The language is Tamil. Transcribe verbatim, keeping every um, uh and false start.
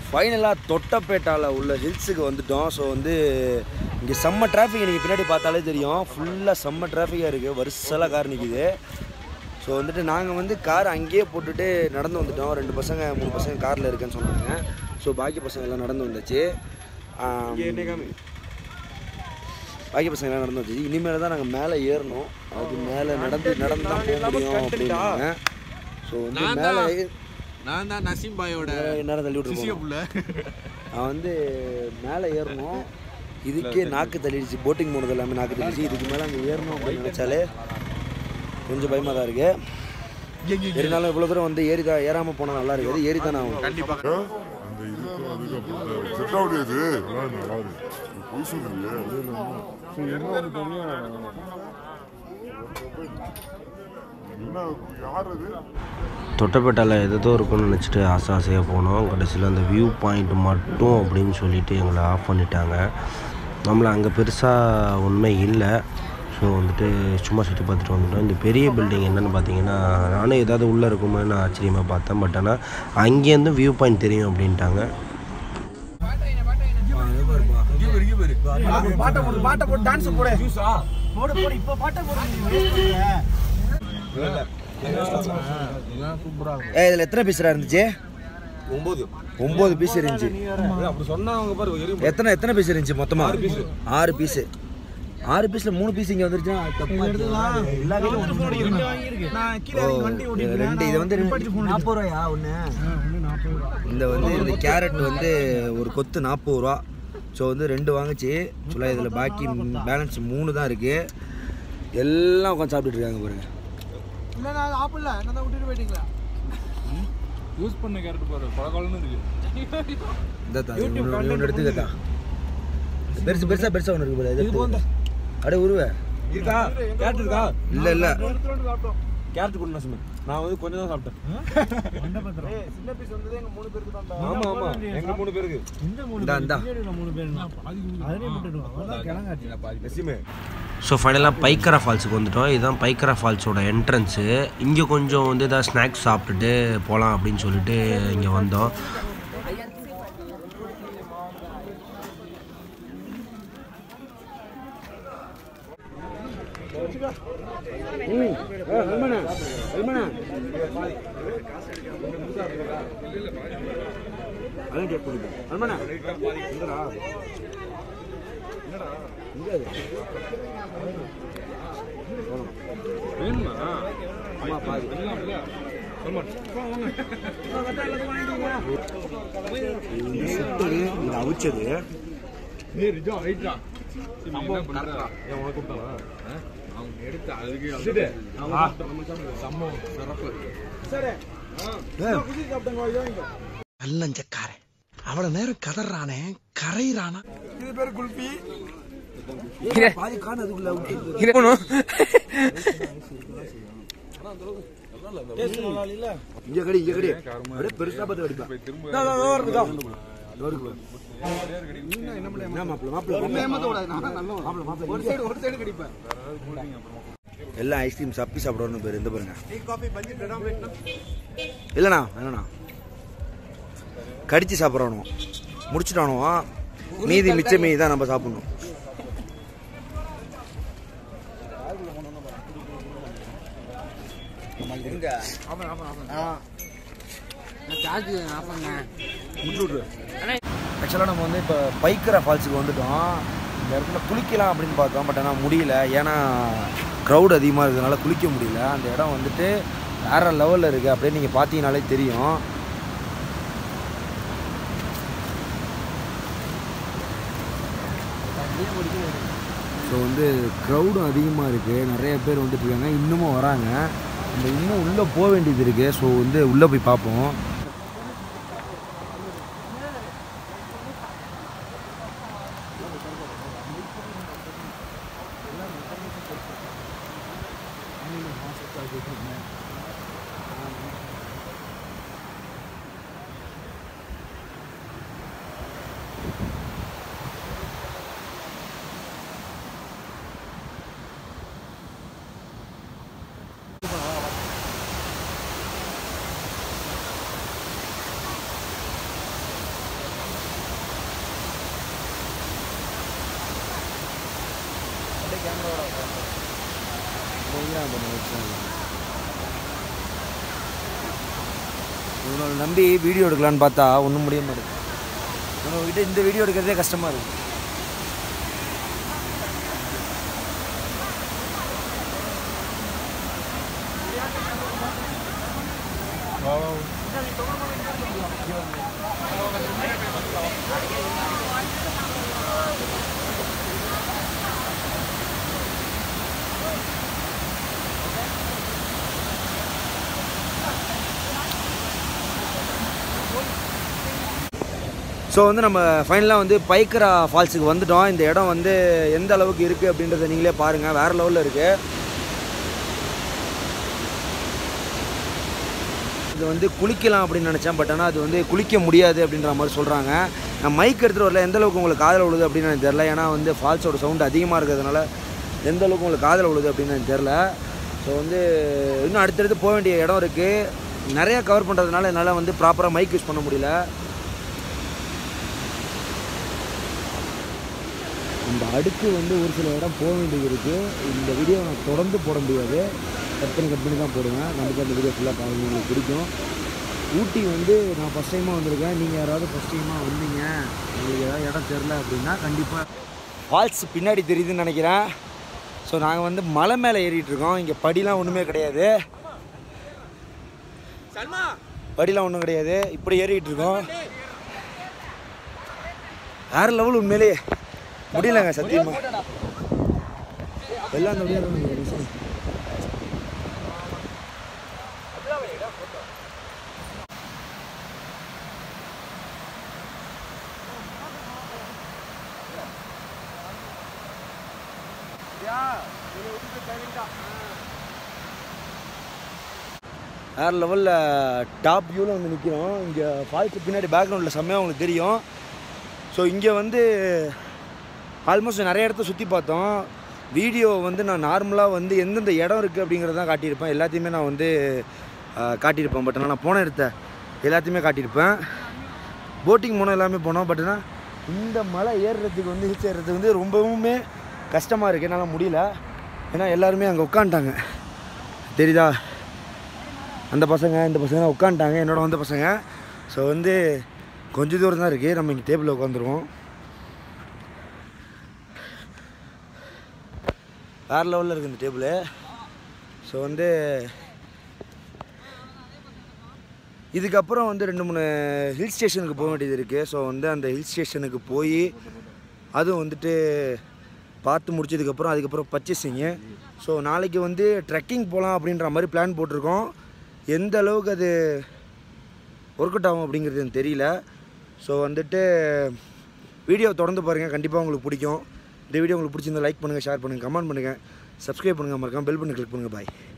ஃபைனலாக தொட்டப்பேட்டாவில் உள்ள ஹில்ஸுக்கு வந்துட்டோம். ஸோ வந்து இங்கே செம்ம டிராஃபிக், நீங்கள் பின்னாடி பார்த்தாலே தெரியும், ஃபுல்லாக செம்ம டிராஃபிக்காக இருக்குது, வருஷலாம் கார் நிற்கிது. ஸோ வந்துட்டு நாங்கள் வந்து கார் அங்கேயே போட்டுட்டு நடந்து வந்துட்டோம். ரெண்டு பசங்க மூணு பசங்க காரில் இருக்குன்னு சொன்னாங்க. ஸோ பாக்கி பசங்க எல்லாம் நடந்து வந்தாச்சு. பாக்கி பசங்க எல்லாம் நடந்து வந்துச்சு. இனிமேல் தான் நாங்கள் மேலே ஏறணும். அது மேலே நடந்து நடந்து தான் போக முடியும் அப்படின்னாங்க. ஸோ வந்து மேலே நான் தான் நசீம் பாயோட நேரம் தள்ளி விட்டுருக்கோம். நான் வந்து மேலே ஏறணும். இதுக்கே நாக்கு தள்ளிடுச்சு, போட்டிங் போனது எல்லாமே நாக்கு தள்ளிடுச்சு. இதுக்கு மேலே அங்கே ஏறணும் அப்படின்னு நினச்சாலே கொஞ்சம் பயமாக தான் இருக்குது. இருந்தாலும் இவ்வளோ தூரம் வந்து ஏறி தான் ஏறாமல் போனால் நல்லா இருக்குது. ஏறி தான் ஆகும் கண்டிப்பாக. தொட்டப்பேட்டாவில் எதோ இருக்குன்னு நினச்சிட்டு ஆசை ஆசையாக போனோம். கடைசியில் அந்த வியூ பாயிண்ட் மட்டும் அப்படின்னு சொல்லிட்டு எங்களை ஆஃப் பண்ணிட்டாங்க. நம்மளை அங்கே பெருசாக ஒன்றுமே இல்லை. ஸோ வந்துட்டு சும்மா சுற்றி பார்த்துட்டு வந்துட்டோம். இந்த பெரிய பில்டிங் என்னென்னு பார்த்தீங்கன்னா, நானும் ஏதாவது உள்ளே இருக்குமே நான் ஆச்சரியமாக பார்த்தேன். பட் ஆனால் அங்கேருந்து வியூ பாயிண்ட் தெரியும் அப்படின்ட்டாங்க. இதில் எத்தனை பீஸராக இருந்துச்சு? ஒம்பது ஒம்பது பீஸ் இருந்துச்சு. அப்படி சொன்னாங்க பாரு. எத்தனை எத்தனை பீஸ் இருந்துச்சு மொத்தமாக? ஆறு பீஸு. ஆறு பீஸில் மூணு பீஸ் இங்கே வந்துருச்சுன்னா ரெண்டு. இது வந்து நாற்பது ரூபாயா ஒன்று? இந்த வந்து இந்த கேரட் வந்து ஒரு கொத்து நாற்பது ரூபா. ஸோ வந்து ரெண்டு வாங்கிச்சு. சொல்ல இதில் பாக்கி பேலன்ஸ் மூணு தான் இருக்குது. எல்லாம் உட்காந்து சாப்பிட்டுட்டு இருக்காங்க பாருங்க. யூஸ் பண்ண கேரட் பாரு, பழக்காலன்னு இருக்கு. இந்த எடுத்துக்கா, பெருசு பெருசா பெருசா ஒன்று இருக்கு பாரு. அப்படியே உருவ இருக்கா? கேரட் இருக்கா? இல்லை இல்லை, கேரட் கொடுங்க சும்மா. நான் வந்து கொஞ்சம் தான் சாப்பிட்டேன். ஆமா ஆமா, எங்க மூணு பேருக்கு. ஸோ ஃபைனலாக பைக்கரா ஃபால்ஸுக்கு வந்துட்டோம். இதுதான் பைக்கரா ஃபால்ஸோட என்ட்ரன்ஸு. இங்கே கொஞ்சம் வந்து எதாவது ஸ்நாக்ஸ் சாப்பிட்டுட்டு போகலாம் அப்படின்னு சொல்லிட்டு இங்கே வந்தோம். அவிச்சது நல்லஞ்சக்காரன் அவ்வளவு நேரம் கதறானே கரையிறானா. இது பேரு குல்பி. பாதி காண அதுக்குள்ள இங்க கடி இங்க கடி அப்படியே பெருசா பார்த்து அடிப்பா. எல்லாம் ஐஸ்கிரீம் சப்பி சாப்பிடணும் பேர். இந்த பாருங்க. இல்லண்ணா வேணா, கடிச்சு சாப்பிடணும். முடிச்சுட்டானோ மீதி மிச்ச மீதி தான் நம்ம சாப்பிடணும். ஆக்சுவலாக நம்ம வந்து இப்போ பைக்கரா ஃபால்ஸுக்கு வந்துட்டோம். இந்த இடத்துல குளிக்கலாம் அப்படின்னு பார்த்தோம். பட் ஆனால் முடியல, ஏன்னா க்ரௌட் அதிகமாக இருக்கிறதுனால குளிக்க முடியல. அந்த இடம் வந்துட்டு வேறு லெவலில் இருக்குது. அப்படியே நீங்கள் பார்த்தீங்கனாலே தெரியும். ஸோ வந்து க்ரௌடும் அதிகமாக இருக்குது. நிறைய பேர் வந்துட்டுருக்காங்க, இன்னமும் வராங்க. நம்ம இன்னும் உள்ளே போக வேண்டியது இருக்குது. ஸோ வந்து உள்ளே போய் பார்ப்போம். தான் பண்ணுவேன். இவனை நம்பி வீடியோ எடுக்கலான்னு பார்த்தா ஒன்றும் முடிய மாட்டேங்குது. இவங்ககிட்ட இந்த வீடியோ எடுக்கிறதே கஷ்டமாக இருக்குது. ஸோ வந்து நம்ம ஃபைனலாக வந்து பைக்கரா ஃபால்ஸுக்கு வந்துட்டோம். இந்த இடம் வந்து எந்த அளவுக்கு இருக்குது அப்படின்றத நீங்களே பாருங்கள். வேறு லெவலில் இருக்குது. இது வந்து குளிக்கலாம் அப்படின்னு நினச்சேன். பட் ஆனால் அது வந்து குளிக்க முடியாது அப்படின்ற மாதிரி சொல்கிறாங்க. நான் மைக் எடுத்துகிட்டு வரல, எந்த அளவுக்கு உங்களுக்கு காதில் விழுது அப்படின்னு எனக்கு தெரில. ஏன்னா வந்து ஃபால்ஸோட சவுண்டு அதிகமாக இருக்கிறதுனால எந்த அளவுக்கு உங்களுக்கு காதில் விழுது அப்படின்னு எனக்கு தெரில. ஸோ வந்து இன்னும் அடுத்தடுத்து போக வேண்டிய இடம் இருக்குது. நிறையா கவர் பண்ணுறதுனால என்னால் வந்து ப்ராப்பராக மைக் யூஸ் பண்ண முடியல. இந்த அடுத்து வந்து ஒரு சில இடம் போக வேண்டியது இருக்குது. இந்த வீடியோ நான் தொடர்ந்து போட முடியாது, கட் பண்ணி கட் பண்ணி தான் போடுவேன். நமக்கு அந்த வீடியோ ஃபுல்லாக பாருங்கள், உங்களுக்கு பிடிக்கும். ஊட்டி வந்து நான் ஃபஸ்ட் டைமாக வந்திருக்கேன். நீங்கள் யாராவது ஃபஸ்ட் டைமாக வந்தீங்க, உங்களுக்கு ஏதாவது இடம் தெரில அப்படின்னா கண்டிப்பாக ஃபால்ஸ் பின்னாடி தெரியுதுன்னு நினைக்கிறேன். ஸோ நாங்கள் வந்து மலை மேலே ஏறிட்டுருக்கோம். இங்கே படிலாம் ஒன்றுமே கிடையாது. படிலாம் ஒன்றும் கிடையாது. இப்படி ஏறிக்கிட்டு இருக்கோம். வேறு லெவல். உண்மையிலே முடியலங்க சத்தியமா. எல்லாம் அந்த வழியாக வேறு லெவலில் டாப் வியூவில் வந்து நிற்கிறோம். இங்கே ஃபால்ஸுக்கு பின்னாடி பேக்ரவுண்டில் செம்மையாக உங்களுக்கு தெரியும். ஸோ இங்கே வந்து ஆல்மோஸ்ட் நிறைய இடத்த சுற்றி பார்த்தோம். வீடியோ வந்து நான் நார்மலாக வந்து எந்தெந்த இடம் இருக்குது அப்படிங்கிறத தான் காட்டியிருப்பேன். எல்லாத்தையுமே நான் வந்து காட்டியிருப்பேன். பட் ஆனால் நான் போன இடத்த எல்லாத்தையுமே காட்டியிருப்பேன். போட்டிங் போனோம், எல்லாமே போனோம். பட் ஆனால் இந்த மலை ஏறுறதுக்கு வந்து ஹில்ஸ் ஏறுறதுக்கு வந்து ரொம்பவுமே கஷ்டமாக இருக்குது. என்னால் முடியல. ஏன்னா எல்லாருமே அங்கே உட்காந்துட்டாங்க. தெரியுதா? அந்த பசங்க இந்த பசங்க உட்காந்துட்டாங்க, என்னோட வந்த பசங்க. ஸோ வந்து கொஞ்சம் தூரம் தான் இருக்குது. நம்ம இங்கே டேபிளில் உட்காந்துருவோம். வேறு லெவலில் இருக்குது இந்த டேபிள். ஸோ வந்து இதுக்கப்புறம் வந்து ரெண்டு மூணு ஹில் ஸ்டேஷனுக்கு போக வேண்டியது இருக்குது. ஸோ வந்து அந்த ஹில் ஸ்டேஷனுக்கு போய் அதுவும் வந்துட்டு பார்த்து முடிச்சதுக்கப்புறம் அதுக்கப்புறம் பர்ச்சேசிங்கு. ஸோ நாளைக்கு வந்து ட்ரெக்கிங் போகலாம் அப்படின்ற மாதிரி பிளான் போட்டிருக்கோம். எந்த அளவுக்கு அது ஒர்க் அவுட் ஆகும் அப்படிங்கிறது எனக்கு தெரியல. ஸோ வந்துட்டு வீடியோ தொடர்ந்து பாருங்கள், கண்டிப்பாக உங்களுக்கு பிடிக்கும். இந்த வீடியோ உங்களுக்கு பிடிச்சிருந்தா லைக் பண்ணுங்கள், ஷேர் பண்ணுங்கள், கமெண்ட் பண்ணுங்கள், சப்ஸ்கிரைப் பண்ணுங்கள், மறக்காம பெல் பண்ணி கிளிக் பண்ணுங்கள். பாய்.